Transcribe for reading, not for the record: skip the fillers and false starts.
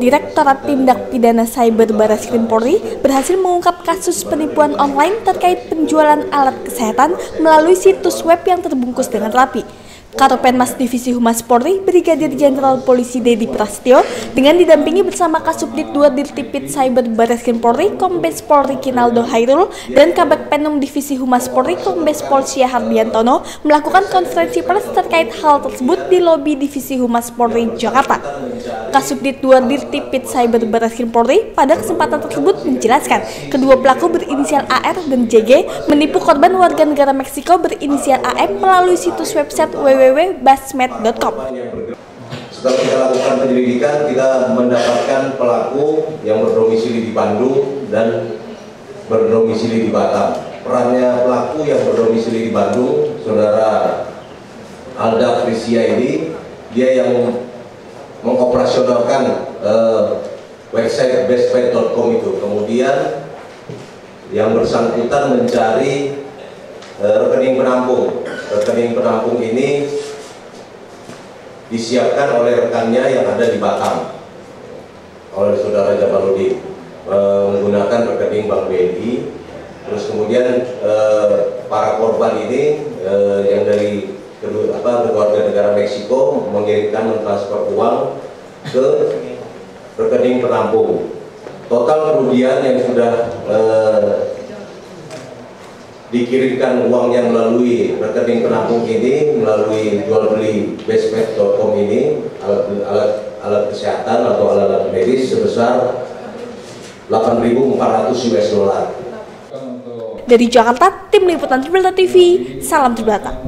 Direktorat Tindak Pidana Cyber Barreskrim Polri berhasil mengungkap kasus penipuan online terkait penjualan alat kesehatan melalui situs web yang terbungkus dengan rapi. Karopenmas Divisi Humas Polri, Brigadir Jenderal Polisi Dedi Prasetyo, dengan didampingi bersama Kasubdit 2 Dirtipid Cyber Barreskrim Polri, Kombes Pol Rikinaldo Hairul, dan Kabag Penum Divisi Humas Polri, Kombes Pol Syah Hardiantono, melakukan konferensi pers terkait hal tersebut di lobi Divisi Humas Polri, Jakarta. Kasubdit 2 Dirtipid Cyber Barreskrim Polri pada kesempatan tersebut menjelaskan kedua pelaku berinisial AR dan JG menipu korban warga negara Meksiko berinisial AM melalui situs website www.basmed.com. Setelah kita lakukan penyelidikan, kita mendapatkan pelaku yang berdomisili di Bandung dan berdomisili di Batam. Perannya pelaku yang berdomisili di Bandung, saudara Alda Frisia ini, dia yang mengoperasionalkan website basmed.com itu. Kemudian yang bersangkutan mencari rekening penampung. Rekening penampung ini disiapkan oleh rekannya yang ada di Batam, oleh saudara Jamaludin, menggunakan rekening Bank BNI. Terus kemudian para korban ini yang dari warga negara Meksiko mengirimkan mentransfer uang ke rekening penampung. Total kerugian yang sudah dikirimkan uangnya melalui rekening penampung ini, melalui jual beli basmed.com ini, alat kesehatan atau alat medis sebesar 8.400 US dollar. Dari Jakarta, Tim Liputan Tribrata TV, salam Tribrata.